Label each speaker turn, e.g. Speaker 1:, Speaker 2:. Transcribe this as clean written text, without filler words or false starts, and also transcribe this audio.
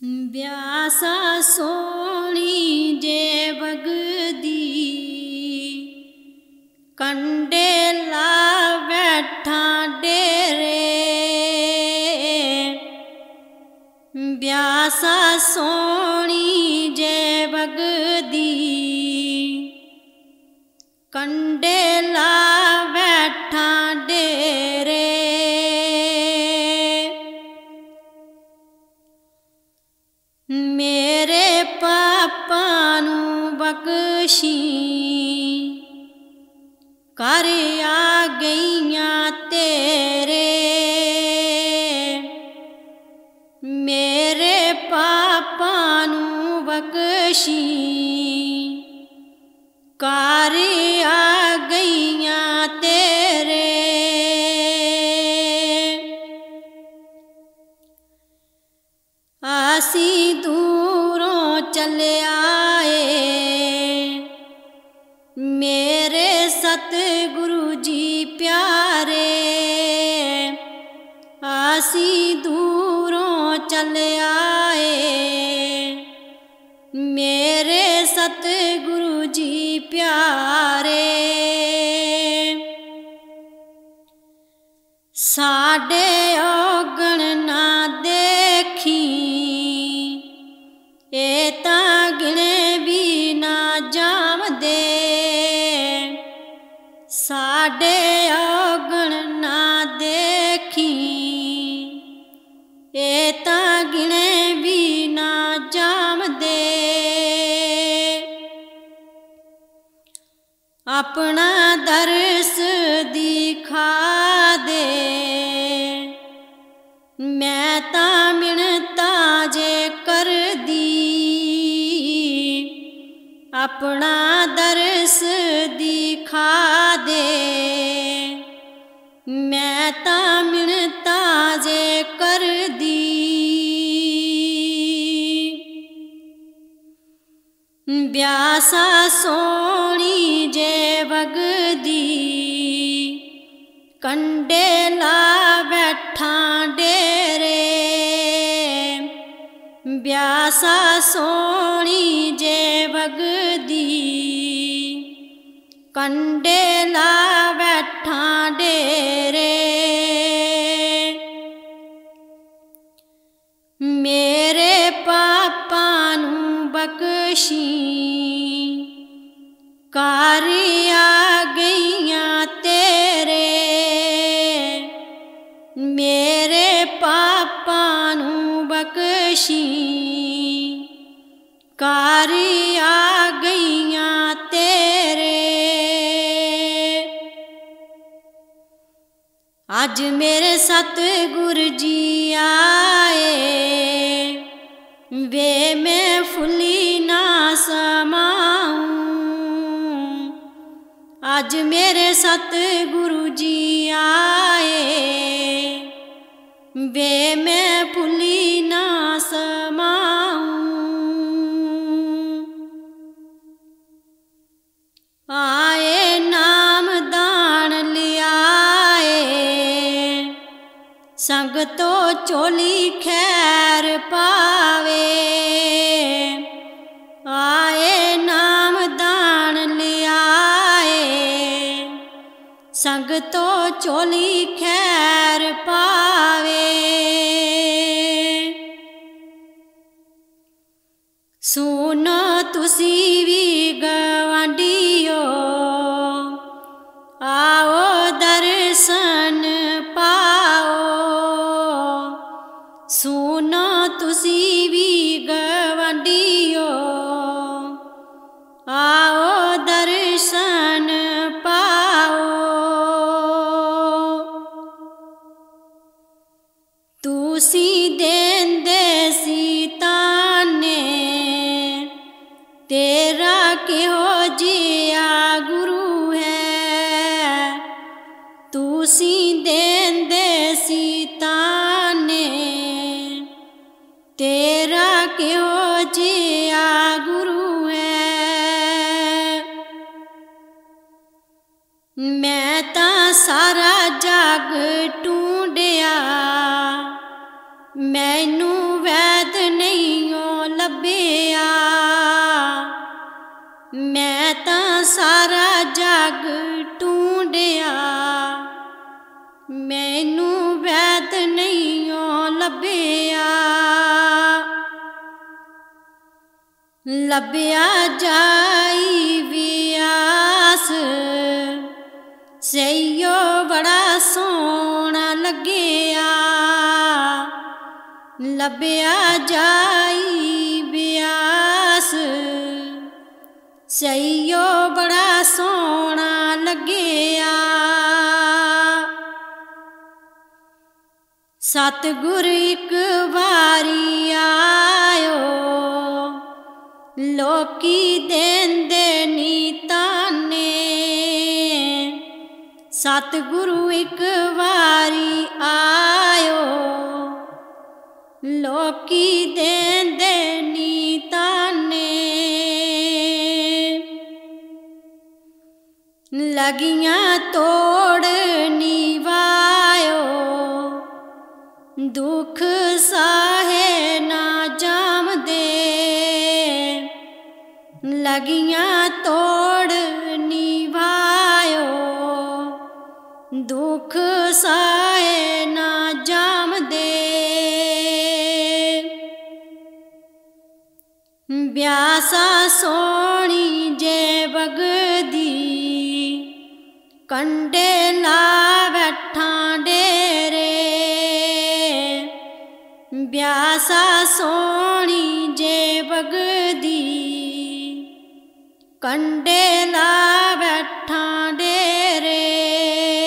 Speaker 1: ब्यासा सोहनी जे बगदी कंडे ला बैठा डेरे। ब्यासा सोहनी जे बगदी कंडे ला बैठा डेरे। मेरे पापा नू बख्शी कर आ गईयां तेरे। मेरे पापा नू बख्शी कर आ गईयां तेरे। आसी दूरों चले आए मेरे सतगुरु जी प्यारे। आसी दूरों चले आए मेरे सतगुरु जी प्यारे। साडे औगण ना देखी ए तां गिने भी ना जामदे। साडे औगण ना देखी ए तां गिने भी ना जामदे। अपना दर्श दिखा दे मैं तां मिन्नता जे कर दी। अपना दर्श दिखा दे मैं तां मिन्नता जे कर दी। ब्यासा सोहनी जे बगदी कंडे ला बैठा डेरे। ब्यासा सोहनी जे बगदी कंडे ला बैठा डेरे। मेरे पापा नू बख्शी कर आ गईयां तेरे। मेरे पापा नू बख्शी कर आ गईयां तेरे। अज मेरे सतगुरु जी आए वे मैं फुली ना समाऊं। आज मेरे सतगुरु जी आए वे मैं फुली ना समाऊं। आए नाम दान लियाए संग तो चोली खैर पावे। आए नाम दान लियाए संग तो चोली खैर पावे। सुनो तुसी भी गवांडियो आओ दर्शन पाओ। सुनो तुसी भी गवांडियो आओ दर्शन पाओ। तुसी देंदे सी ताने तेरा किहो जिया गुरु है। तुसी देंदे सी ताने तेरा किहो जिया गुरु है। मैं तां सारा जग ढूंढिया मैनू वैद नहीं लभ्या जाई व्यास सैयो बड़ा सोहना लग्या। लभ्या जाई व्यास सैयो बड़ा सोहना लग्या। सतगुर एक बारी आयो लोकी देंदे नी ताने। सतगुरु एक बारी आयो लोकी देंदे नी ताने। लगियां तोड़ निवायो दुख साहे ना जाम दे। लगियां तोड़ निभायो दुख साहे ना जाम दे। ब्यासा सोनी जे बगदी कंडे ला बैठा डेरे। ब्यासा सोनी जे बगदी कंडे ला बैठा डेरे।